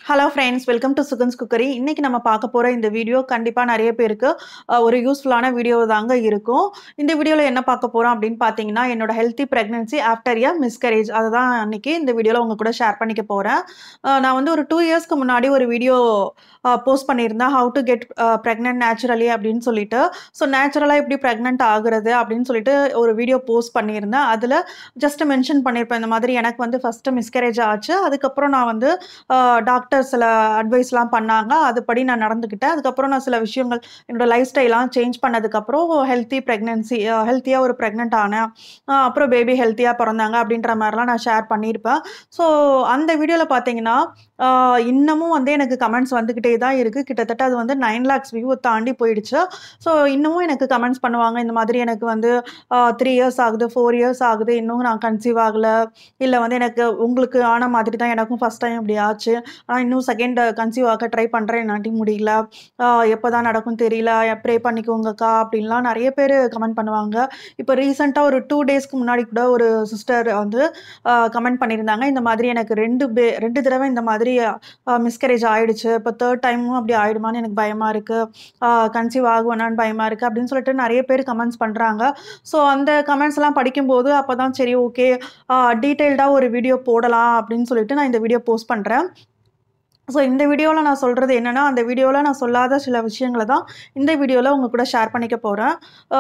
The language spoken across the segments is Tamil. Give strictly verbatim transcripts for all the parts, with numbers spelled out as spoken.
Hello friends, welcome to Sugan's Cookery. இன்னைக்கு நம்ம பார்க்க போற இந்த வீடியோ கண்டிப்பா நிறைய பேருக்கு அஹ், ஒரு யூஸ்ஃபுல்லான வீடியோ தாங்க இருக்கும். இந்த வீடியோல என்ன பார்க்க போறோம் அப்படின்னு பார்த்தீங்கன்னா, என்னோட healthy pregnancy after a miscarriage அதுதான் அன்னைக்கு இந்த வீடியோல உங்க கூட ஷேர் பண்ணிக்க போறேன். அஹ், நான் வந்து ஒரு டூ இயர்ஸ்க்கு முன்னாடி ஒரு வீடியோ போஸ்ட் பண்ணியிருந்தேன், how to get pregnant naturally அப்படின்னு சொல்லிட்டு. ஸோ நேச்சுரலாக எப்படி ப்ரெக்னென்ட் ஆகுறது அப்படின்னு சொல்லிட்டு ஒரு வீடியோ போஸ்ட் பண்ணியிருந்தேன். அதில் ஜஸ்ட் மென்ஷன் பண்ணியிருப்பேன், இந்த மாதிரி எனக்கு வந்து ஃபஸ்ட்டு மிஸ்கரேஜ் ஆச்சு. அதுக்கப்புறம் நான் வந்து டாக்டர் சில அட்வைஸ்லாம் பண்ணாங்க, அதுபடி நான் நடந்துக்கிட்டேன். அதுக்கப்புறம் நான் சில விஷயங்கள் என்னோட லைஃப் ஸ்டைலாம் சேஞ்ச் பண்ணதுக்கப்புறம் ஹெல்த்தி ப்ரெக்னன்சி ஹெல்த்தியாக ஒரு ப்ரெக்னென்ட் ஆனேன். அஹ் அப்புறம் பேபி ஹெல்த்தியாக பிறந்தாங்க அப்படின்ற மாதிரிலாம் நான் ஷேர் பண்ணியிருப்பேன். ஸோ அந்த வீடியோவில் பார்த்தீங்கன்னா ஆஹ் இன்னமும் வந்து எனக்கு கமெண்ட்ஸ் வந்துக்கிட்டே தான் இருக்குது. கிட்டத்தட்ட அது வந்து நைன் லேக்ஸ் வியூ தாண்டி போயிடுச்சு. ஸோ இன்னமும் எனக்கு கமெண்ட்ஸ் பண்ணுவாங்க, இந்த மாதிரி எனக்கு வந்து த்ரீ இயர்ஸ் ஆகுது, ஃபோர் இயர்ஸ் ஆகுது, இன்னும் நான் கன்சீவ் ஆகலை, இல்லை வந்து எனக்கு உங்களுக்கு ஆன மாதிரி தான் எனக்கும் ஃபஸ்ட் டைம் இப்படி ஆச்சு, ஆனால் இன்னும் செகண்ட் கன்சீவ் ஆக ட்ரை பண்ணுறேன், என்னாட்டி முடியல, எப்போ தான் நடக்கும் தெரியல, ப்ரே பண்ணிக்கோங்கக்கா அப்படின்லாம் நிறைய பேர் கமெண்ட் பண்ணுவாங்க. இப்போ ரீசெண்டாக ஒரு டூ டேஸ்க்கு முன்னாடி கூட ஒரு சிஸ்டர் வந்து கமெண்ட் பண்ணியிருந்தாங்க, இந்த மாதிரி எனக்கு ரெண்டு பே ரெண்டு தடவை இந்த மாதிரி மிஸ்கரேஜ் ஆயிடுச்சு, இப்போ தேர்ட் டைமும் அப்படி ஆயிடுமான்னு எனக்கு பயமாக இருக்குது, கன்சீவ் ஆகுவேனான்னு பயமாக இருக்குது அப்படின்னு சொல்லிட்டு நிறைய பேர் கமெண்ட்ஸ் பண்ணுறாங்க. ஸோ அந்த கமெண்ட்ஸ் எல்லாம் படிக்கும்போது அப்போ தான் சரி, ஓகே, டீட்டெயில்டாக ஒரு வீடியோ போடலாம் அப்படின்னு சொல்லிட்டு நான் இந்த வீடியோ போஸ்ட் பண்ணுறேன். ஸோ இந்த வீடியோவில் நான் சொல்கிறது என்னென்னா, அந்த வீடியோவில் நான் சொல்லாத சில விஷயங்களை தான் இந்த வீடியோவில் உங்கள் கூட ஷேர் பண்ணிக்க போகிறேன்.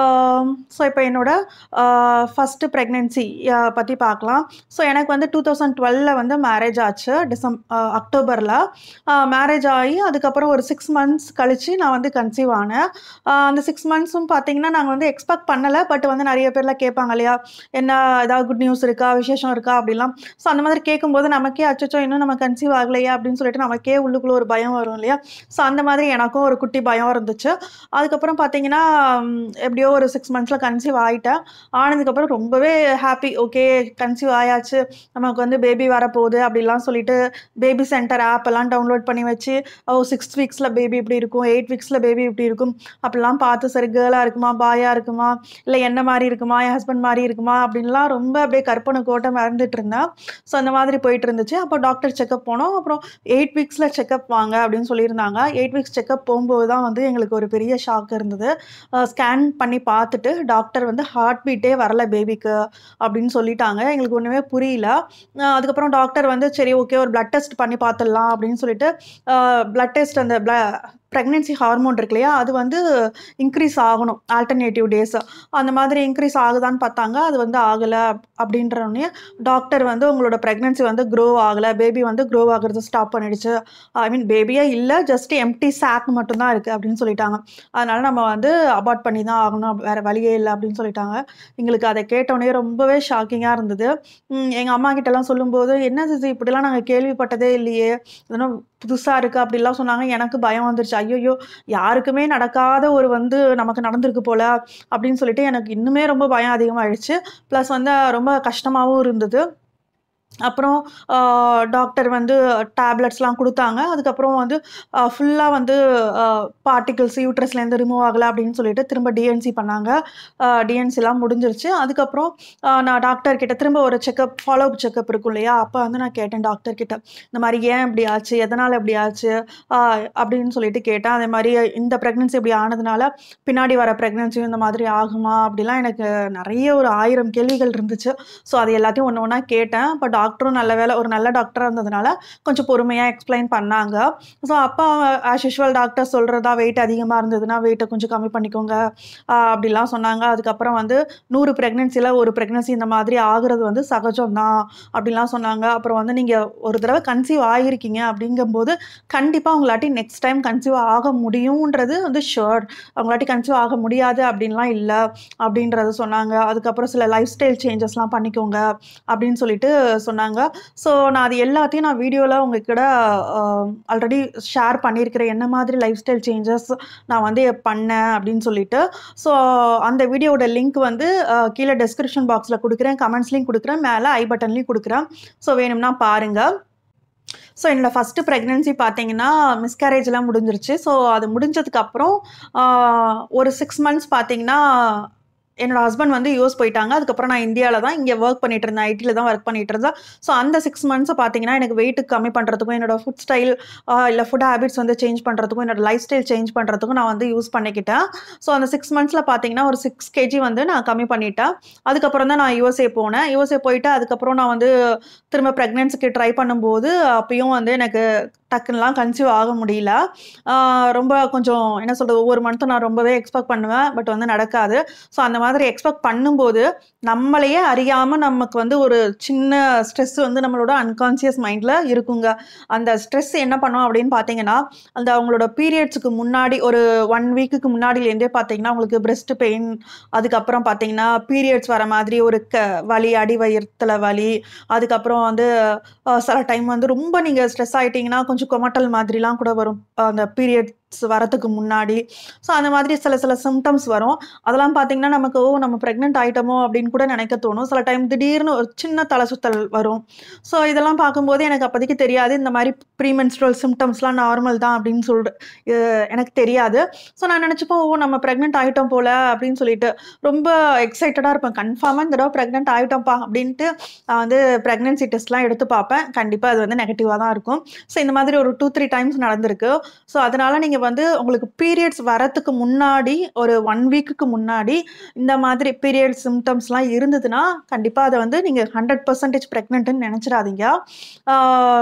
ஸோ இப்போ என்னோட ஃபஸ்ட்டு ப்ரெக்னென்சி பற்றி பார்க்கலாம். ஸோ எனக்கு வந்து டூ தௌசண்ட் டுவெலில் வந்து மேரேஜ் ஆச்சு, டிசம் அக்டோபரில் மேரேஜ் ஆகி அதுக்கப்புறம் ஒரு சிக்ஸ் மந்த்ஸ் கழித்து நான் வந்து கன்சீவ் ஆனேன். அந்த சிக்ஸ் மந்த்ஸும் பார்த்தீங்கன்னா நாங்கள் வந்து எக்ஸ்பெக்ட் பண்ணலை, பட் வந்து நிறைய பேர்லாம் கேட்பாங்க இல்லையா, என்ன ஏதாவது குட் நியூஸ் இருக்கா, விசேஷம் இருக்கா அப்படிலாம். ஸோ அந்த மாதிரி கேட்கும்போது நமக்கே அச்சச்சோ இன்னும் நம்ம கன்சீவ் ஆகலையா அப்படின்னு சொல்லிட்டு நமக்கே உள்ளுக்குள்ள ஒரு பயம் வரும் இல்லையா. ஸோ அந்த மாதிரி எனக்கும் ஒரு குட்டி பயம் இருந்துச்சு. அதுக்கப்புறம் பார்த்தீங்கன்னா எப்படியோ ஒரு சிக்ஸ் மந்த்ஸில் கன்சீவ் ஆகிட்டேன். ஆனதுக்கப்புறம் ரொம்பவே ஹாப்பி, ஓகே கன்சீவ் ஆயாச்சு, நமக்கு வந்து பேபி வரப்போகுது அப்படிலாம் சொல்லிட்டு பேபி சென்டர் ஆப் எல்லாம் டவுன்லோட் பண்ணி வச்சு, ஓ சிக்ஸ் வீக்ஸில் பேபி இப்படி இருக்கும், எயிட் வீக்ஸில் பேபி இப்படி இருக்கும் அப்படிலாம் பார்த்து, சரி கேர்ளாக இருக்குமா பாயாக இருக்குமா, இல்லை என்ன மாதிரி இருக்குமா, என் ஹஸ்பண்ட் மாதிரி இருக்குமா அப்படின்லாம் ரொம்ப அப்படியே கற்பனை கோட்டை மறந்துட்டு இருந்தேன். ஸோ அந்த மாதிரி போயிட்டு இருந்துச்சு. அப்போ டாக்டர் செக்அப் போனோம். அப்புறம் எயிட் வீக்ஸில் செக்அப் வாங்க அப்படின்னு சொல்லியிருந்தாங்க. எயிட் வீக்ஸ் செக்அப் போகும்போது தான் வந்து எங்களுக்கு ஒரு பெரிய ஷாக் இருந்தது. ஸ்கேன் பண்ணி பார்த்துட்டு டாக்டர் வந்து ஹார்ட் பீட்டே வரல பேபிக்கு அப்படின்னு சொல்லிட்டாங்க. எங்களுக்கு ஒன்றுமே புரியல. அதுக்கப்புறம் டாக்டர் வந்து சரி ஓகே ஒரு பிளட் டெஸ்ட் பண்ணி பார்த்துடலாம் அப்படின்னு சொல்லிட்டு பிளட் டெஸ்ட் அந்த பிள ப்ரெக்னென்சி ஹார்மோன் இருக்கு இல்லையா, அது வந்து இன்க்ரீஸ் ஆகணும் ஆல்டர்னேட்டிவ் டேஸ், அந்த மாதிரி இன்க்ரீஸ் ஆகுதான்னு பார்த்தாங்க, அது வந்து ஆகலை. அப்படின்றோடனே டாக்டர் வந்து உங்களோட ப்ரெக்னென்சி வந்து க்ரோ ஆகலை, பேபி வந்து க்ரோ ஆகுறது ஸ்டாப் பண்ணிடுச்சு, ஐ மீன் பேபியே இல்லை, ஜஸ்ட் எம்டி சாக் மட்டும்தான் இருக்குது அப்படின்னு சொல்லிட்டாங்க. அதனால் நம்ம வந்து அபார்ட் பண்ணி தான் ஆகணும், வேறு வழியே இல்லை அப்படின்னு சொல்லிட்டாங்க. எங்களுக்கு அதை கேட்டோடனே ரொம்பவே ஷாக்கிங்காக இருந்தது. எங்கள் அம்மா கிட்டலாம் சொல்லும்போது, என்ன சிசி இப்படிலாம் நாங்கள் கேள்விப்பட்டதே இல்லையே, இதெல்லாம் புதுசாக இருக்குது அப்படிலாம் சொன்னாங்க. எனக்கு பயம் வந்துருச்சு, ஐயோ யாருக்குமே நடக்காத ஒரு வந்து நமக்கு நடந்திருக்கு போல அப்படின்னு சொல்லிட்டு எனக்கு இன்னுமே ரொம்ப பயம் அதிகமாகிடுச்சு. ப்ளஸ் வந்து ரொம்ப கஷ்டமாகவும் இருந்தது. அப்புறம் டாக்டர் வந்து டேப்லெட்ஸ்லாம் கொடுத்தாங்க. அதுக்கப்புறம் வந்து ஃபுல்லாக வந்து பார்ட்டிகிள்ஸ் யூட்ரஸ்லேருந்து ரிமூவ் ஆகலை அப்படின்னு சொல்லிட்டு திரும்ப டிஎன்சி பண்ணாங்க. டிஎன்சிலாம் முடிஞ்சிருச்சு. அதுக்கப்புறம் நான் டாக்டர் கிட்ட திரும்ப ஒரு செக்கப், ஃபாலோ அப் செக்கப் இருக்கும் இல்லையா, அப்போ வந்து நான் கேட்டேன் டாக்டர் கிட்ட, இந்த மாதிரி ஏன் இப்படி ஆச்சு, எதனால் இப்படி ஆச்சு அப்படின்னு சொல்லிட்டு கேட்டேன். அதே மாதிரி இந்த ப்ரெக்னென்சி இப்படி ஆனதுனால பின்னாடி வர ப்ரெக்னென்சியும் இந்த மாதிரி ஆகுமா அப்படிலாம் எனக்கு நிறைய ஒரு ஆயிரம் கேள்விகள் இருந்துச்சு. ஸோ அது எல்லாத்தையும் ஒன்று ஒன்றா கேட்டேன். பட் டாக்டரும் நல்ல வேலை ஒரு நல்ல டாக்டராக இருந்ததுனால கொஞ்சம் பொறுமையாக எக்ஸ்பிளைன் பண்ணாங்க. ஸோ அப்போ ஆஸ் யூஷுவல் டாக்டர் சொல்கிறதா, வெயிட் அதிகமாக இருந்ததுன்னா வெயிட்டை கொஞ்சம் கம்மி பண்ணிக்கோங்க அப்படிலாம் சொன்னாங்க. அதுக்கப்புறம் வந்து நூறு ப்ரெக்னென்சியில் ஒரு ப்ரெக்னென்சி இந்த மாதிரி ஆகுறது வந்து சகஜம்தான் அப்படிலாம் சொன்னாங்க. அப்புறம் வந்து நீங்கள் ஒரு தடவை கன்சீவ் ஆகிருக்கீங்க அப்படிங்கும்போது கண்டிப்பாக உங்களாட்டி நெக்ஸ்ட் டைம் கன்சீவ் ஆக முடியுன்றது வந்து ஷுர், அவங்களாட்டி கன்சீவ் ஆக முடியாது அப்படின்லாம் இல்லை அப்படின்றத சொன்னாங்க. அதுக்கப்புறம் சில லைஃப் ஸ்டைல் சேஞ்சஸ்லாம் பண்ணிக்கோங்க அப்படின்னு சொல்லிட்டு சொன்னாங்க. ஸோ நான் அது எல்லாத்தையும் நான் வீடியோவில் உங்ககிட்ட ஆல்ரெடி ஷேர் பண்ணியிருக்கிறேன், என்ன மாதிரி லைஃப் ஸ்டைல் சேஞ்சஸ் நான் வந்து பண்ணேன் அப்படின்னு சொல்லிட்டு. ஸோ அந்த வீடியோட லிங்க் வந்து கீழே டெஸ்கிரிப்ஷன் பாக்ஸில் கொடுக்குறேன், கமெண்ட்ஸ்லையும் கொடுக்குறேன், மேலே ஐ பட்டன்லையும் கொடுக்குறேன். ஸோ வேணும்னா பாருங்கள். ஸோ என்னோடய ஃபஸ்ட்டு ப்ரெக்னென்சி பார்த்தீங்கன்னா மிஸ்கேரேஜ்லாம் முடிஞ்சிருச்சு. ஸோ அது முடிஞ்சதுக்கப்புறம் ஒரு சிக்ஸ் மந்த்ஸ் பார்த்தீங்கன்னா என்னோட ஹஸ்பண்ட் வந்து யூஎஸ் போயிட்டாங்க. அதுக்கப்புறம் நான் இந்தியால தான் இங்க வொர்க் பண்ணிட்டு இருந்தேன். ஐடில தான் வொர்க் பண்ணிட்டு இருந்தேன். ஸோ அந்த சிக்ஸ் மந்த்ஸ் பார்த்தீங்கன்னா, எனக்கு வெயிட் கம்மி பண்றதுக்கும், என்னோட ஃபுட் ஸ்டைல் அ இல்ல ஃபுட் ஹேபிட்ஸ் வந்து சேஞ்ச் பண்றதுக்கும், என்னோட லைஃப் ஸ்டைல் சேஞ்ச் பண்றதுக்கும் நான் வந்து யூஸ் பண்ணிக்கிட்டேன். ஸோ அந்த சிக்ஸ் மந்த்ஸ்ல பார்த்தீங்கன்னா, ஒரு சிக்ஸ் கேஜி வந்து நான் கம்மி பண்ணிட்டேன். அதுக்கப்புறம் தான் நான் யுஎஸ்ஏ போனேன். யுஎஸ்ஏ போயிட்டு அதுக்கப்புறம் நான் வந்து திரும்ப பிரெக்னன்சிக்கு ட்ரை பண்ணும்போது, அப்பயும் வந்து எனக்கு டக்குன்னுலாம் கன்சீவ் ஆக முடியல. ஆ ரொம்ப கொஞ்சம் என்ன சொல்றது, ஒவ்வொரு மந்த்தும் நான் ரொம்பவே எக்ஸ்பெக்ட் பண்ணுவேன். பட் வந்து நடக்காது. ஸோ அந்த மாதிரி எக்ஸ்பெக்ட் பண்ணும்போது, நம்மளையே அறியாம நமக்கு வந்து ஒரு சின்ன ஸ்ட்ரெஸ் வந்து நம்மளோட அன்கான்ஷியஸ் மைண்ட்ல இருக்குங்க. அந்த ஸ்ட்ரெஸ் என்ன பண்ணும் அப்படின்னு பார்த்தீங்கன்னா, அந்த அவங்களோட பீரியட்ஸ்க்கு முன்னாடி ஒரு ஒன் வீக்குக்கு முன்னாடிலேருந்தே பார்த்தீங்கன்னா, உங்களுக்கு பிரெஸ்ட் பெயின், அதுக்கப்புறம் பார்த்தீங்கன்னா, பீரியட்ஸ் வர மாதிரி ஒரு க வலி, அடி வயித்துல வலி, அதுக்கப்புறம் வந்து அ சில டைம் வந்து ரொம்ப நீங்க ஸ்ட்ரெஸ் ஆயிட்டீங்கன்னா, கொஞ்சம் கொமட்டல் மாதிரிலாம் கூட வரும். அந்த பீரியட்ஸ் வரதுக்கு முன்னாடி. ஸோ அந்த மாதிரி சில சில சிம்ப்டம்ஸ் வரும். அதெல்லாம் பார்த்தீங்கன்னா, நமக்கு ஓ! நம்ம பிரெக்னன்ட் ஆயிட்டோமோ அப்படின்னு கூட நினைக்க தோணும். சில டைம் திடீர்னு ஒரு சின்ன தலை சுத்தல் வரும். ஸோ இதெல்லாம் பார்க்கும்போது எனக்கு அப்போதைக்கு தெரியாது. இந்த மாரி ப்ரீ மென்ஸ்ட்ருவல் சிம்ப்டம்ஸ்லாம் நார்மல் தான் அப்படின்னு சொல்லிட்டு எ எனக்கு தெரியாது. ஸோ நான் நினச்சப்போ, ஓ! நம்ம பிரெக்னன்ட் ஆயிட்டோம் போல அப்படின்னு சொல்லிட்டு ரொம்ப எக்ஸைட்டடா இருப்பேன். கன்ஃபார்மா இந்த தடவ பிரெக்னன்ட் ஆயிட்டோம்ப்பா அப்படின்ட்டு நான் வந்து பிரெக்னன்சி டெஸ்ட்லாம் எடுத்து பார்ப்பேன். கண்டிப்பா அது வந்து நெகட்டிவா தான் இருக்கும். ஸோ இந்த மாதிரி ஒரு டூ, த்ரீ டைம்ஸ் நடந்திருக்கு. ஸோ அதனால நீங்க வந்து உங்களுக்கு பீரியட்ஸ் வரதுக்கு முன்னாடி, ஒரு ஒன் வீக்குக்கு முன்னாடி இந்த மாதிரி பீரியட் சிம்ப்டம்ஸ்லாம் இருந்ததுன்னா, கண்டிப்பா அத வந்து நீங்க ஹண்ட்ரட் பர்சன்டேஜ் பிரெக்னன்ட்ன்னு நெனச்சிராதீங்க. ஆ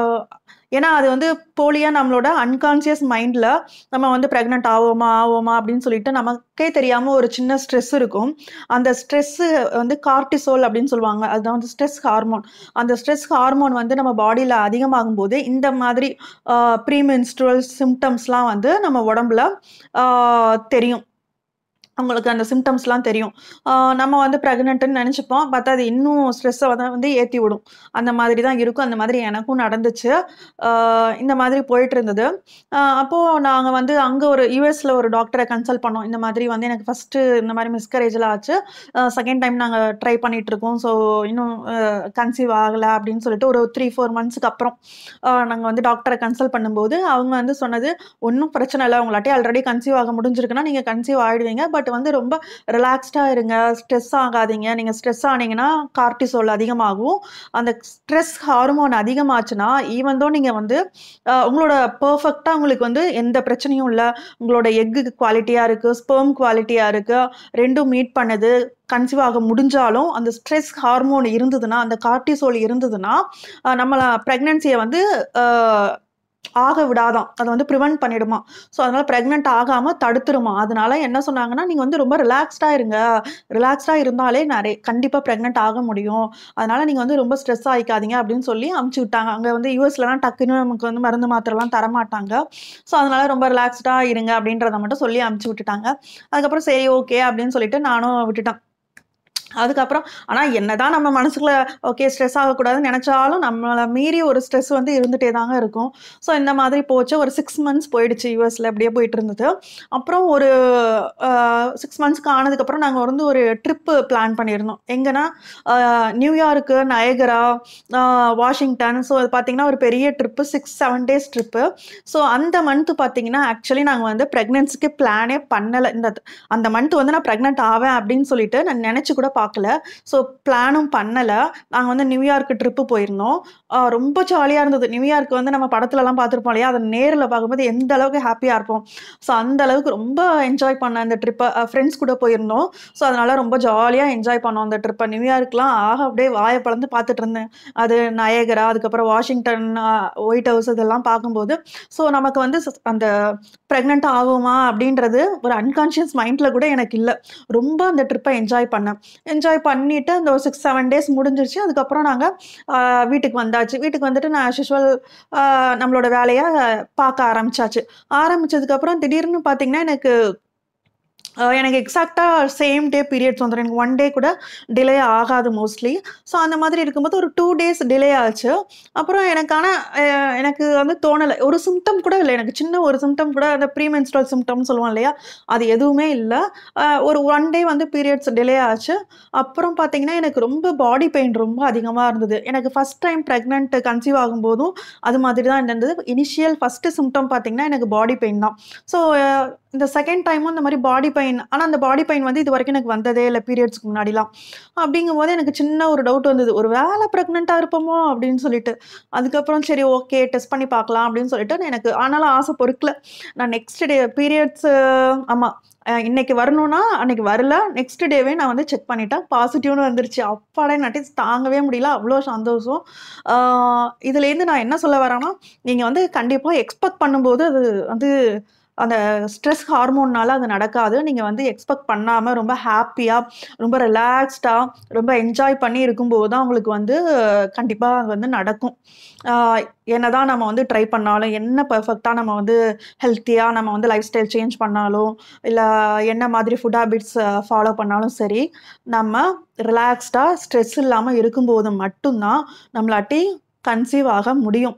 ஏன்னா அது வந்து போலியா நம்மளோட அன்கான்ஷியஸ் மைண்ட்ல நம்ம வந்து பிரெக்னன்ட் ஆவோமா, ஆவோமா அப்படின்னு சொல்லிட்டு நமக்கே தெரியாம ஒரு சின்ன ஸ்ட்ரெஸ் இருக்கும். அந்த ஸ்ட்ரெஸ் வந்து கார்ட்டிசோல் அப்படின்னு சொல்லுவாங்க. அதுதான் வந்து ஸ்ட்ரெஸ் ஹார்மோன். அந்த ஸ்ட்ரெஸ் ஹார்மோன் வந்து நம்ம பாடியில அதிகமாகும்போது, இந்த மாதிரி அ ப்ரீ மென்ஸ்ட்ருவல் சிம்ப்டம்ஸ்லாம் வந்து நம்ம உடம்புல ஆ தெரியும். அவங்களுக்கு அந்த சிம்ப்டம்ஸ்லாம் தெரியும். ஆ நம்ம வந்து பிரெக்னன்ட்ன்னு நெனச்சுப்போம். பார்த்தா அது இன்னும் ஸ்ட்ரெஸ்ஸ வந்து வந்து ஏத்தி விடும். அந்த மாதிரி தான் இருக்கும். அந்த மாதிரி எனக்கும் நடந்துச்சு. ஆ இந்த மாதிரி போயிட்டுருந்தது. அ அப்போ நாங்க வந்து அங்க ஒரு யுஎஸ்ல ஒரு டாக்டர கன்சல்ட் பண்ணோம். இந்த மாதிரி வந்து எனக்கு ஃபர்ஸ்ட்டு இந்த மாரி மிஸ்கரேஜ்லாம் ஆச்சு. அ செகண்ட் டைம் நாங்க ட்ரை பண்ணிட்டுருக்கோம். ஸோ இன்னும் அ கன்சீவ் ஆகல அப்படின்னு சொல்லிட்டு ஒரு த்ரீ, ஃபோர் மந்த்ஸ்க்கு அப்புறம் அ நாங்க வந்து டாக்டர கன்சல்ட் பண்ணும்போது, அவங்க வந்து சொன்னது, "ஒண்ணும் பிரச்சனை இல்ல. உங்களாட்டி ஆல்ரெடி கன்சீவ் ஆக முடிஞ்சிருக்குன்னா, நீங்க கன்சீவ் ஆயிடுவீங்க. பட் வந்து ரொம்ப ரிலாக்ஸ்டா இருங்க. ஸ்ட்ரெஸ் ஆகாதீங்க. நீங்க ஸ்ட்ரெஸ் ஆனீங்கன்னா, கார்ட்டிசோல் அதிகமாகும். அந்த ஸ்ட்ரெஸ் ஹார்மோன் அதிகமாச்சுன்னா, ஈவன் தோ நீங்க வந்து அ உங்களோட பெர்ஃபெக்ட்டா உங்களுக்கு வந்து எந்த பிரச்சனையும் இல்ல. உங்களோட எக்கு குவாலிட்டியா இருக்கு, ஸ்பெர்ம் குவாலிட்டியா இருக்கு. ரெண்டும் மீட் பண்ணுது. கன்சீவ் ஆக முடிஞ்சாலும், அந்த ஸ்ட்ரெஸ் ஹார்மோன் இருந்ததுன்னா, அந்த கார்ட்டிசோல் இருந்ததுன்னா, அ நம்மள பிரெக்னன்சிய வந்து அ ஆக விடாதாம். அத வந்து பிரிவென்ட் பண்ணிடுமாம். ஸோ அதனால பிரெக்னன்ட் ஆகாம தடுத்துருமாம். அதனால என்ன சொன்னாங்கன்னா, "நீங்க வந்து ரொம்ப ரிலாக்ஸ்டா இருங்க. ரிலாக்ஸ்டா இருந்தாலே நெறை கண்டிப்பா பிரெக்னன்ட் ஆக முடியும். அதனால நீங்க வந்து ரொம்ப ஸ்ட்ரெஸ் ஆயிக்காதீங்க" அப்படின்னு சொல்லி அனுப்பிச்சு விட்டாங்க. அங்க வந்து யுஎஸ்லலாம் டக்குன்னு நமக்கு வந்து மருந்து மாத்திரைலாம் தரமாட்டாங்க. ஸோ அதனால ரொம்ப ரிலாக்ஸ்டா இருங்க அப்படின்றத மட்டும் சொல்லி அனுப்பிச்சு விட்டுட்டாங்க. அதுக்கப்புறம் சரி ஓகே அப்படின்னு சொல்லிட்டு நானும் விட்டுட்டேன். அதுக்கப்புறம் ஆனா என்னதான் நம்ம மனசுக்குள்ள ஓகே ஸ்ட்ரெஸ் ஆகக்கூடாதுன்னு நெனச்சாலும், நம்மள மீறி ஒரு ஸ்ட்ரெஸ் வந்து இருந்துட்டே தாங்க இருக்கும். ஸோ இந்த மாதிரி போச்சு. ஒரு சிக்ஸ் மந்த்ஸ் போயிடுச்சு யுஎஸ்ல அப்படியே போயிட்டுருந்தது. அப்புறம் ஒரு அ சிக்ஸ் மந்த்ஸ்க்கு ஆனதுக்கப்புறம் நாங்க வந்து ஒரு ட்ரிப்பு பிளான் பண்ணியிருந்தோம். எங்கன்னா, அ நியூயார்க்கு, நயகரா, அ வாஷிங்டன். ஸோ அது பார்த்தீங்கன்னா, ஒரு பெரிய trip six, seven days trip. So அந்த மந்த் பார்த்தீங்கன்னா, ஆக்சுவலி நாங்க வந்து பிரெக்னன்சிக்கு பிளானே பண்ணல. இந்த அந்த மந்த் வந்து நான் பிரெக்னன்ட் ஆவேன் அப்படின்னு சொல்லிட்டு நான் நெனச்சு கூட பார்க்கல. ஸோ பிளானும் பண்ணல. நாங்க வந்து நியூயார்க் ட்ரிப்பு போயிருந்தோம். அ ரொம்ப ஜாலியா இருந்தது. நியூயார்க் வந்து நம்ம படத்துலலாம் பார்த்துருப்போம் இல்லையா? அத நேர்ல பார்க்கும்போது எந்த அளவுக்கு ஹேப்பியா இருப்போம். ஸோ அந்த அளவுக்கு ரொம்ப என்ஜாய் பண்ணேன் அந்த ட்ரிப்ப. அ ஃப்ரெண்ட்ஸ் கூட போயிருந்தோம். ஸோ அதனால ரொம்ப ஜாலியா என்ஜாய் பண்ணோம் அந்த ட்ரிப்ப. நியூயார்க்லாம் ஆஹா! அப்படியே வாய பொளந்து பார்த்துட்டு இருந்தேன். அது நயகரா, அதுக்கப்புறம் வாஷிங்டன், அ ஒயிட் ஹவுஸ் இதெல்லாம் பார்க்கும்போது, ஸோ நமக்கு வந்து ஸ் அந்த பிரெக்னன்ட் ஆவோமா? அப்படின்றது ஒரு அன்கான்ஷியஸ் மைண்ட்ல கூட எனக்கு இல்ல. ரொம்ப அந்த ட்ரிப்ப என்ஜாய் பண்ணேன். என்ஜாய் பண்ணிட்டு அந்த ஒரு சிக்ஸ், செவன் டேஸ் முடிஞ்சிருச்சு. அதுக்கப்புறம் நாங்க அ வீட்டுக்கு வந்தாச்சு. வீட்டுக்கு வந்துட்டு நான் ஆஸ் யூசுவல் அ நம்மளோட வேலைய பார்க்க ஆரம்பிச்சாச்சு. ஆரம்பிச்சதுக்கப்புறம் திடீர்னு பார்த்தீங்கன்னா, எனக்கு அ எனக்கு எக்ஸாக்ட்டா சேம் டே பீரியட்ஸ் வந்துரும். எனக்கு ஒன் டே கூட டிலே ஆகாது மோஸ்ட்லி. ஸோ அந்த மாதிரி இருக்கும்போது ஒரு டூ டேஸ் டிலே ஆச்சு. அப்புறம் எனக்கு ஆனா அ எனக்கு வந்து தோணல. ஒரு சிம்ப்டம் கூட இல்ல. எனக்கு சின்ன ஒரு சிம்ப்டம் கூட அந்த ப்ரீ மென்ஸ்ட்ருவல் சிம்ப்டம்னு சொல்லுவோம் இல்லையா? அது எதுவுமே இல்ல. அ ஒரு ஒன் டே வந்து பீரியட்ஸ் டிலே ஆச்சு. அப்புறம் பார்த்தீங்கன்னா, எனக்கு ரொம்ப பாடி பெயின் ரொம்ப அதிகமா இருந்தது. எனக்கு ஃபர்ஸ்ட் டைம் பிரெக்னன்ட் கன்சீவ் ஆகும்போதும் அது மாதிரி தான் இருந்தது. இனிஷியல் ஃபர்ஸ்ட் சிம்ப்டம் பார்த்தீங்கன்னா, எனக்கு பாடி பெயின் தான். ஸோ இந்த செகண்ட் டைமும் இந்த மாரி பாடி பெயின். ஆனா அந்த பாடி பெயின் வந்து இதுவரைக்கும் எனக்கு வந்ததே இல்ல பீரியட்ஸ்க்கு முன்னாடிலாம். அப்படிங்கும்போது எனக்கு சின்ன ஒரு டவுட் வந்தது. "ஒரு வேள பிரெக்னன்ட்டா இருப்போமோ?" அப்படின்னு சொல்லிட்டு. அதுக்கப்புறம் சரி ஓகே டெஸ்ட் பண்ணி பார்க்கலாம் அப்படின்னு சொல்லிட்டு எனக்கு ஆனாலும் ஆசை பொறுக்கல. நான் நெக்ஸ்ட் டே பீரியட்ஸ் ஆமா. அ இன்னைக்கு வரணும்னா, அன்னைக்கு வரல. நெக்ஸ்ட் டேவே நான் வந்து செக் பண்ணிட்டேன். பாசிட்டிவ்னு வந்துருச்சு. அப்பாடா! என்னாட்டி தாங்கவே முடியல. அவ்ளோ சந்தோஷம். ஆ இதுலேருந்து நான் என்ன சொல்ல வரேன்னா, நீங்க வந்து கண்டிப்பா எக்ஸ்பெக்ட் பண்ணும்போது அது வந்து அந்த ஸ்ட்ரெஸ் ஹார்மோன்னால அது நடக்காது. நீங்க வந்து எக்ஸ்பெக்ட் பண்ணாம ரொம்ப ஹேப்பியா, ரொம்ப ரிலாக்ஸ்டா, ரொம்ப என்ஜாய் பண்ணி இருக்கும்போது தான் உங்களுக்கு வந்து கண்டிப்பா அது வந்து நடக்கும். ஆ என்னதான் நம்ம வந்து ட்ரை பண்ணாலும், என்ன பெர்ஃபெக்ட்டா நம்ம வந்து ஹெல்த்தியா நம்ம வந்து லைஃப் ஸ்டைல் சேஞ்ச் பண்ணாலும், இல்ல என்ன மாதிரி ஃபுட் ஹேபிட்ஸ் ஃபாலோ பண்ணாலும் சரி, நம்ம ரிலாக்ஸ்டா, ஸ்ட்ரெஸ் இல்லாம இருக்கும்போது மட்டும் தான் நம்மளாட்டி கன்சீவ் ஆக முடியும்.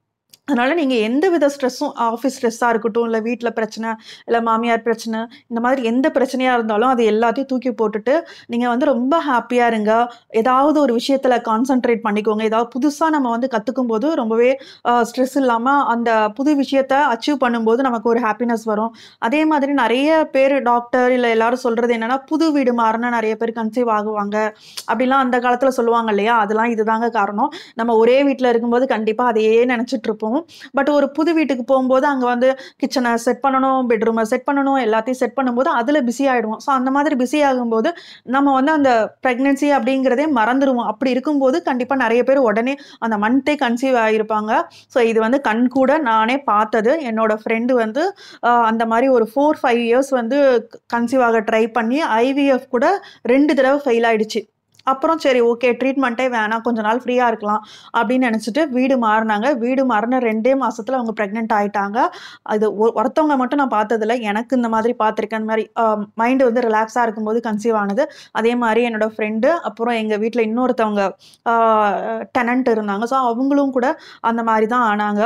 அதனால நீங்க எந்த வித ஸ்ட்ரெஸ்ஸும் ஆஃபீஸ் ஸ்ட்ரெஸ்ஸா இருக்கட்டும், இல்ல வீட்ல பிரச்சனை, இல்ல மாமியார் பிரச்சனை, இந்த மாதிரி எந்த பிரச்சனையா இருந்தாலும் அது எல்லாத்தையும் தூக்கி போட்டுட்டு, நீங்க வந்து ரொம்ப ஹேப்பியா இருங்க. ஏதாவது ஒரு விஷயத்துல கான்சன்ட்ரேட் பண்ணிக்கோங்க. ஏதாவது புதுசா நம்ம வந்து கத்துக்கும்போது ரொம்பவே அ ஸ்ட்ரெஸ் இல்லாம அந்த புது விஷயத்த அச்சீவ் பண்ணும்போது நமக்கு ஒரு ஹேப்பினஸ் வரும். அதே மாதிரி நெறைய பேரு டாக்டர் இல்ல எல்லாரும் சொல்றது என்னன்னா, புது வீடு மாறுனா நெறைய பேர் கன்சீவ் ஆகுவாங்க. அப்படிலாம் அந்த காலத்துல சொல்லுவாங்க இல்லையா? அதெல்லாம் இதுதாங்க காரணம். நம்ம ஒரே வீட்ல இருக்கும்போது கண்டிப்பா அதையே நெனச்சுட்டு இருப்போம். பட் ஒரு புது வீட்டுக்கு போம்போது, அங்க வந்து கிச்சன செட் பண்ணணும், பெட்ரூம செட் பண்ணணும், எல்லாத்தையும் செட் பண்ணும்போது அதுல பிஸி ஆயிடுவோம். ஸோ அந்த மாதிரி பிஸி ஆகும்போது, நம்ம வந்து அந்த பிரெக்னன்சி அப்படிங்கிறதே மறந்துருவோம். அப்படி இருக்கும்போது கண்டிப்பா நெறைய பேர் உடனே அந்த மந்த்தே கன்சீவ் ஆகியிருப்பாங்க. ஸோ இது வந்து கண்கூட நானே பார்த்தது. என்னோட ஃப்ரெண்ட் வந்து அ அந்த மாரி ஒரு நான்கு, ஐந்து இயர்ஸ் வந்து கன்சீவ் ஆக ட்ரை பண்ணி ஐவிஎஃப் கூட ரெண்டு தடவ ஃபெயில் ஆயிடுச்சு. அப்புறம் சரி ஓகே ட்ரீட்மெண்ட்டே வேணாம். கொஞ்ச நாள் ஃப்ரீயா இருக்கலாம் அப்படின்னு நெனச்சுட்டு வீடு மாறுனாங்க. வீடு மாறுன ரெண்டே மாசத்துல அவங்க பிரெக்னன்ட் ஆயிட்டாங்க. அது ஒ ஒருத்தவங்க மட்டும் நான் பார்த்ததில்ல. எனக்கு இந்த மாதிரி பார்த்துருக்கேன். அந்த மாரி அ மைண்ட் வந்து ரிலாக்ஸா இருக்கும்போது கன்சீவ் ஆனது. அதே மாரி என்னோட ஃப்ரெண்டு, அப்புறம் எங்க வீட்ல இன்னொருத்தவங்க ஆ டெனன்ட் இருந்தாங்க. ஸோ அவங்களும் கூட அந்த மாரி தான் ஆனாங்க.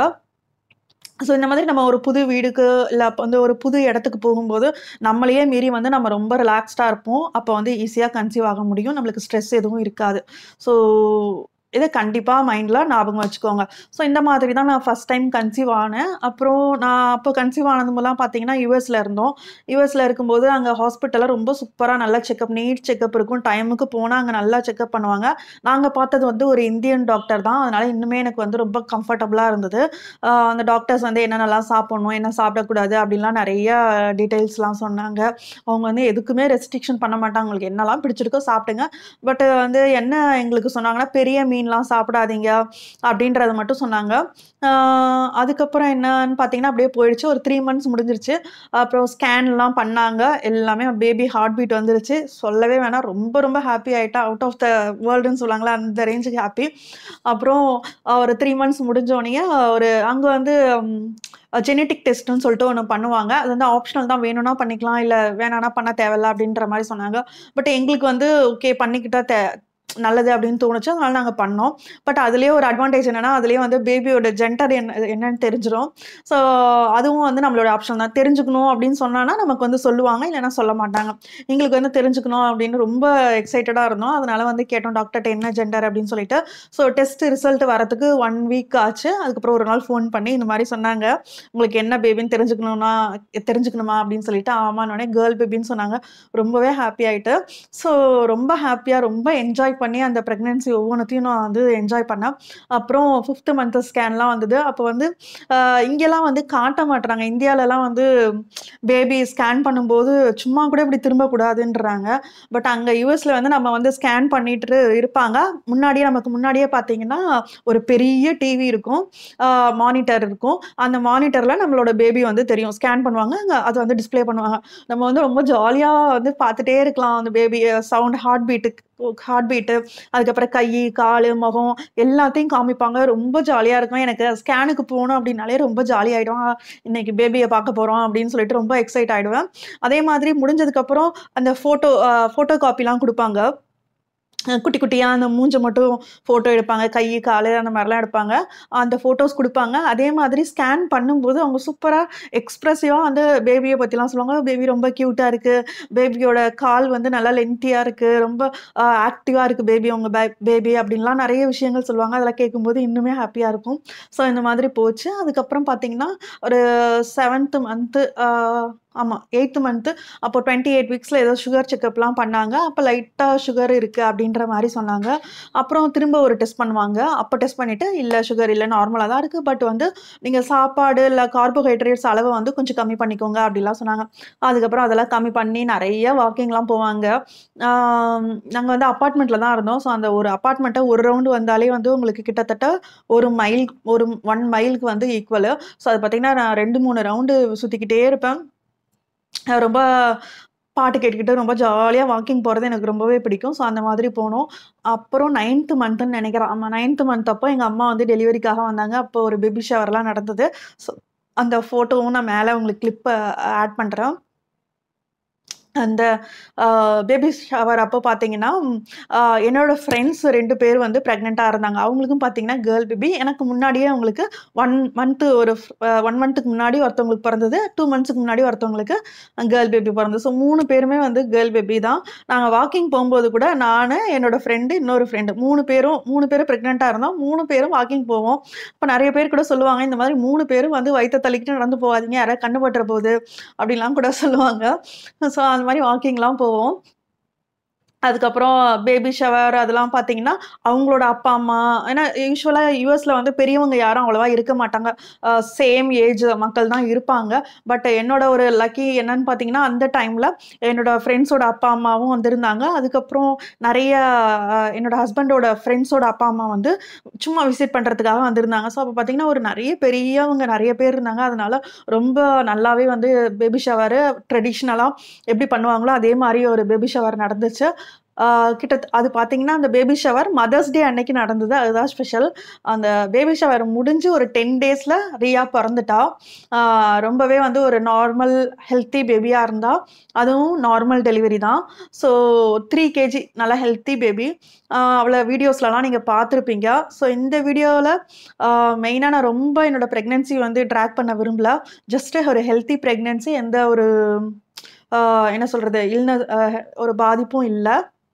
ஸோ இந்த மாதிரி நம்ம ஒரு புது வீடுக்கு, இல்ல அப்ப வந்து ஒரு புது இடத்துக்கு போகும்போது, நம்மளையே மீறி வந்து நம்ம ரொம்ப ரிலாக்ஸ்டா இருப்போம். அப்ப வந்து ஈஸியா கன்சீவ் ஆக முடியும். நம்மளுக்கு ஸ்ட்ரெஸ் எதுவும் இருக்காது. ஸோ இத கண்டிப்பா மைண்ட்ல ஞாபகம் வச்சுக்கோங்க. ஸோ இந்த மாதிரி தான் நான் ஃபர்ஸ்ட் டைம் கன்சீவ் ஆனேன். அப்புறம் நான் அப்போ கன்சீவ் ஆனதுமெல்லாம் பார்த்தீங்கன்னா, யுஎஸ்ல இருந்தோம். யுஎஸ்ல இருக்கும்போது அங்க ஹாஸ்பிட்டல்ல ரொம்ப சூப்பரா நல்லா செக்கப் நீட் செக்கப் இருக்கும். டைமுக்கு போனா அங்க நல்லா செக்கப் பண்ணுவாங்க. நாங்க பார்த்தது வந்து ஒரு இந்தியன் டாக்டர் தான். அதனால இன்னுமே எனக்கு வந்து ரொம்ப கம்ஃபர்டபுளா இருந்தது. அ அந்த டாக்டர்ஸ் வந்து என்னென்னலாம் சாப்பிடணும், என்ன சாப்பிடக்கூடாது அப்படின்லாம் நெறைய டீட்டெயில்ஸ்லாம் சொன்னாங்க. அவங்க வந்து எதுக்குமே ரெஸ்ட்ரிக்ஷன் பண்ண மாட்டாங்க. உங்களுக்கு என்னலாம் பிடிச்சிருக்கோ சாப்பிடுங்க. பட் வந்து என்ன எங்களுக்கு சொன்னாங்கன்னா, பெரிய மீன்லாம் சாப்பிடாதீங்க அப்படின்றத மட்டும் சொன்னாங்க. அ அதுக்கப்புறம் என்னன்னு பார்த்தீங்கன்னா, அப்படியே போயிடுச்சு. ஒரு மூன்று மந்த்ஸ் முடிஞ்சிருச்சு. அப்புறம் ஸ்கேன்லாம் பண்ணாங்க. எல்லாமே பேபி ஹார்ட் பீட் வந்துருச்சு. சொல்லவே வேணாம். ரொம்ப ரொம்ப ஹேப்பி ஆயிட்டேன். அவுட் ஆஃப் த வேர்ல்டுன்னு சொல்லுவாங்கல்ல, அந்த ரேஞ்சுக்கு ஹேப்பி. அப்புறம் ஒரு மூன்று மந்த்ஸ் முடிஞ்சோனயே ஒரு அங்க வந்து ம் ஜெனடிக் டெஸ்ட்ன்னு சொல்லிட்டு ஒண்ணு பண்ணுவாங்க. அது வந்து ஆப்ஷனல் தான். வேணும்னா பண்ணிக்கலாம். இல்ல வேணாம்னா பண்ண தேவையில்ல அப்படின்ற மாரி சொன்னாங்க. பட் எங்களுக்கு வந்து ஓகே பண்ணிக்கிட்டா தே நல்லது அப்படின்னு தோணுச்சு. அதனால நாங்க பண்ணோம். பட் அதிலயே ஒரு அட்வான்டேஜ் என்னன்னா, அதிலயே வந்து பேபியோட ஜெண்டர் என்ன என்னன்னு தெரிஞ்சிரும். ஸோ அதுவும் வந்து நம்மளோட ஆப்ஷன் தான். தெரிஞ்சுக்கணும் அப்படின்னு சொன்னானா, நமக்கு வந்து சொல்லுவாங்க. இல்லன்னா சொல்ல மாட்டாங்க. எங்களுக்கு வந்து தெரிஞ்சுக்கணும் அப்படின்னு ரொம்ப எக்ஸைட்டடா இருந்தோம். அதனால வந்து கேட்டோம் டாக்டர்ட்ட என்ன ஜெண்டர் அப்படின்னு சொல்லிட்டு. ஸோ டெஸ்ட் ரிசல்ட் வரதுக்கு ஒரு வீக் ஆச்சு. அதுக்கப்புறம் ஒரு நாள் ஃபோன் பண்ணி இந்த மாரி சொன்னாங்க. உங்களுக்கு என்ன பேபின்னு தெரிஞ்சுக்கணும்னா தெரிஞ்சுக்கணுமா அப்படின்னு சொல்லிட்டு, ஆமான்னோனே கேர்ள் பேபின்னு சொன்னாங்க. ரொம்பவே ஹேப்பி ஆயிட்டு. ஸோ ரொம்ப ஹேப்பியா ரொம்ப என்ஜாய் பண்ணி அந்த பிரெக்னன்சி ஒவ்வொன்னத்தையும் நான் வந்து என்ஜாய் பண்ணேன். அப்புறம் ஃபிஃப்த் மந்த் ஸ்கேன்லாம் வந்தது. அப்போ வந்து அ இங்கலாம் வந்து காட்ட மாட்றாங்க. இந்தியாலலாம் வந்து பேபி ஸ்கேன் பண்ணும்போது சும்மா கூட இப்படி திரும்பக்கூடாதுன்றாங்க. பட் அங்க யுஎஸ்ல வந்து நம்ம வந்து ஸ்கேன் பண்ணிட்டு இருப்பாங்க. முன்னாடியே நமக்கு முன்னாடியே பார்த்தீங்கன்னா, ஒரு பெரிய டிவி இருக்கும். அ மானிட்டர் இருக்கும். அந்த மானிட்டர்ல நம்மளோட பேபி வந்து தெரியும். ஸ்கேன் பண்ணுவாங்க. அங்க அத வந்து டிஸ்ப்ளே பண்ணுவாங்க. நம்ம வந்து ரொம்ப ஜாலியா வந்து பார்த்துட்டே இருக்கலாம். அந்த பேபி சவுண்ட் ஹார்ட் பீட்டுக்கு ஹார்ட் பீட்டு, அதுக்கப்புறம் கை, காலு, முகம் எல்லாத்தையும் காமிப்பாங்க. ரொம்ப ஜாலியா இருக்கும். எனக்கு ஸ்கேனுக்கு போணும் அப்படின்னாலே ரொம்ப ஜாலி ஆயிடும். அ இன்னைக்கு பேபிய பார்க்க போறோம் அப்படின்னு சொல்லிட்டு ரொம்ப எக்ஸைட் ஆயிடுவேன். அதே மாதிரி முடிஞ்சதுக்கப்புறம் அந்த ஃபோட்டோ அ ஃபோட்டோ காப்பிலாம் குடுப்பாங்க. அ குட்டி குட்டியா அந்த மூஞ்ச மட்டும் ஃபோட்டோ எடுப்பாங்க. கை, காலு அந்த மாரிலாம் எடுப்பாங்க. அந்த ஃபோட்டோஸ் குடுப்பாங்க. அதே மாதிரி ஸ்கேன் பண்ணும்போது அவங்க சூப்பரா எக்ஸ்பிரசிவா வந்து பேபிய பத்திலாம் சொல்லுவாங்க. பேபி ரொம்ப கியூட்டா இருக்கு. பேபியோட கால் வந்து நல்லா லென்த்தியா இருக்கு. ரொம்ப அ ஆக்டிவா இருக்கு பேபி உங்க பே பேபி அப்டின்லாம் நெறைய விஷயங்கள் சொல்லுவாங்க. அதெல்லாம் கேட்கும்போது இன்னுமே ஹேப்பியா இருக்கும். ஸோ இந்த மாதிரி போச்சு. அதுக்கப்புறம் பார்த்தீங்கன்னா, ஒரு செவன்த் மந்த் அ ஆமா. எய்த் மந்த் அப்போ இருபத்தி எட்டு வீக்ஸ்ல ஏதோ சுகர் செக்கப்லாம் பண்ணாங்க. அப்ப லைட்டா சுகர் இருக்கு அப்படின்ற மாரி சொன்னாங்க. அப்புறம் திரும்ப ஒரு டெஸ்ட் பண்ணுவாங்க. அப்ப டெஸ்ட் பண்ணிட்டு, இல்ல சுகர் இல்ல நார்மலா தான் இருக்கு. பட் வந்து நீங்க சாப்பாடு இல்ல கார்போஹைட்ரேட்ஸ் அளவ வந்து கொஞ்சம் கம்மி பண்ணிக்கோங்க அப்படிலாம் சொன்னாங்க. அதுக்கப்புறம் அதெல்லாம் கம்மி பண்ணி நெறைய வாக்கிங்லாம் போவாங்க. ஆ நாங்க வந்து அபார்ட்மெண்ட்ல தான் இருந்தோம். ஸோ அந்த ஒரு அபார்ட்மெண்ட்ட ஒரு ரவுண்ட் வந்தாலே வந்து உங்களுக்கு கிட்டத்தட்ட ஒரு மைல் ஒரு ஒரு மைலுக்கு வந்து ஈக்குவலு. ஸோ அது பார்த்தீங்கன்னா, நான் ரெண்டு, மூணு ரவுண்டு சுத்திக்கிட்டே இருப்பேன். அ ரொம்ப பாட்டு கேட்டுக்கிட்டு ரொம்ப ஜாலியா வாக்கிங் போறது எனக்கு ரொம்பவே பிடிக்கும். ஸோ அந்த மாதிரி போனோம். அப்புறம் நைன்த் மந்த்ன்னு நெனைக்கிறேன். ஆமா நைன்த் மந்த் அப்போ எங்க அம்மா வந்து டெலிவரிக்காக வந்தாங்க. அப்போ ஒரு பேபி ஷவர்லாம் நடந்தது. ஸோ அந்த ஃபோட்டோவும் நான் மேல உங்களுக்கு கிளிப்ப ஆட் பண்றேன். அந்த அ பேபி ஷவர் அப்போ பார்த்தீங்கன்னா, அ என்னோட ஃப்ரெண்ட்ஸ் ரெண்டு பேர் வந்து பிரெக்னன்ட்டா இருந்தாங்க. அவங்களுக்கும் பார்த்தீங்கன்னா, கேர்ள் பேபி. எனக்கு முன்னாடியே அவங்களுக்கு ஒரு மந்த் ஒரு அ ஒரு மந்த்துக்கு முன்னாடி ஒருத்தவங்களுக்கு பொறந்தது. ரெண்டு மந்த்ஸ்க்கு முன்னாடி ஒருத்தவங்களுக்கு கேர்ள் பேபி பொறந்தது. ஸோ மூணு பேருமே வந்து கேர்ள் பேபி தான். நாங்க வாக்கிங் போம்போது கூட நானு, என்னோட ஃப்ரெண்டு, இன்னொரு ஃப்ரெண்டு மூணு பேரும் மூணு பேரும் பிரெக்னன்ட்டா இருந்தோம். மூணு பேரும் வாக்கிங் போவோம். அப்ப நெறைய பேர் கூட சொல்லுவாங்க, இந்த மாதிரி மூணு பேரும் வந்து வயித்த தள்ளிக்கிட்டு நடந்து போகாதீங்க. யாராவது கண்ணு பட்டுற போகுது, அப்படிலாம் கூட சொல்லுவாங்க. ஸோ அந்த மாரி வாக்கிங்லாம் போவோம். அதுக்கப்புறம் பேபி ஷவர் அதெல்லாம் பார்த்தீங்கன்னா, அவங்களோட அப்பா, அம்மா ஏன்னா யூசுவலா யுஎஸ்ல வந்து பெரியவங்க யாரும் அவ்வளவா இருக்க மாட்டாங்க. அ சேம் ஏஜ் மக்கள் தான் இருப்பாங்க. பட் என்னோட ஒரு லக்கி என்னன்னு பார்த்தீங்கன்னா, அந்த டைம்ல என்னோட ஃப்ரெண்ட்ஸோட அப்பா, அம்மாவும் வந்திருந்தாங்க. அதுக்கப்புறம் நெறைய அ என்னோட ஹஸ்பண்டோட ஃப்ரெண்ட்ஸோட அப்பா, அம்மா வந்து சும்மா விசிட் பண்றதுக்காக வந்திருந்தாங்க. ஸோ அப்ப பார்த்தீங்கன்னா, ஒரு நெறைய பெரியவங்க நெறைய பேர் இருந்தாங்க. அதனால ரொம்ப நல்லாவே வந்து பேபி ஷவரு ட்ரெடிஷ்னலா எப்படி பண்ணுவாங்களோ, அதே மாரி ஒரு பேபி ஷவர் நடந்துச்சு. ஆ கிட்டத் அது பார்த்தீங்கன்னா, அந்த பேபி ஷவர் மதர்ஸ் டே அன்னைக்கு நடந்தது. அதுதான் ஸ்பெஷல். அந்த பேபி ஷவர் முடிஞ்சு ஒரு பத்து டேஸ்ல ரியா பொறந்துட்டா. ஆ ரொம்பவே வந்து ஒரு நார்மல் ஹெல்த்தி பேபியா இருந்தா. அதுவும் நார்மல் டெலிவரி தான். ஸோ மூணு கேஜி நல்ல ஹெல்த்தி பேபி. ஆ அவள வீடியோஸ்லலாம் நீங்க பார்த்துருப்பீங்க. ஸோ இந்த வீடியோல ஆ மெயினா நான் ரொம்ப என்னோட பிரெக்னன்சி வந்து ட்ராக் பண்ண விரும்பல. ஜஸ்ட் ஒரு ஹெல்த்தி பிரெக்னன்சி எந்த ஒரு ஆ என்ன சொல்றது? இல்னஸ் அ ஒரு பாதிப்பும் இல்ல.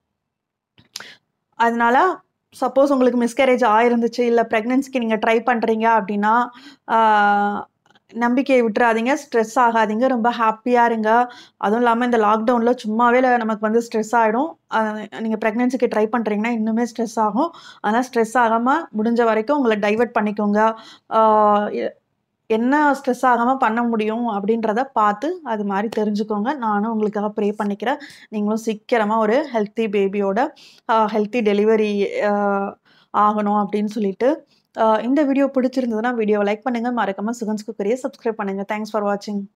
அதனால சப்போஸ் உங்களுக்கு மிஸ்கேரேஜ் ஆயிருந்துச்சு, இல்ல பிரெக்னன்சிக்கு நீங்க ட்ரை பண்றீங்க அப்டின்னா, ஆ நம்பிக்கைய விட்டுறாதீங்க. ஸ்ட்ரெஸ் ஆகாதீங்க. ரொம்ப ஹேப்பியா இருங்க. அதுவும் இல்லாம இந்த லாக்டவுன்ல சும்மாவே ல நமக்கு வந்து ஸ்ட்ரெஸ் ஆயிடும். அ நீங்க பிரெக்னன்சிக்கு ட்ரை பண்றீங்கன்னா, இன்னுமே ஸ்ட்ரெஸ் ஆகும். ஆனா ஸ்ட்ரெஸ் ஆகாம முடிஞ்ச வரைக்கும் உங்கள டைவர்ட் பண்ணிக்கோங்க. ஆ எ என்ன ஸ்ட்ரெஸ் ஆகாம பண்ண முடியும் அப்படின்றத பார்த்து, அது மாரி தெரிஞ்சுக்கோங்க. நானும் உங்களுக்காக ப்ரே பண்ணிக்கிறேன். நீங்களும் சீக்கிரமா ஒரு ஹெல்த்தி பேபியோட அ ஹெல்த்தி டெலிவரி அ ஆகணும் அப்படின்னு சொல்லிட்டு, அ இந்த வீடியோ பிடிச்சிருந்ததுன்னா வீடியோவ லைக் பண்ணுங்க. மறக்காம சுகன்ஸ் குக்கரிய சப்ஸ்கிரைப் பண்ணுங்க. தேங்க்ஸ் ஃபார் வாட்சிங்.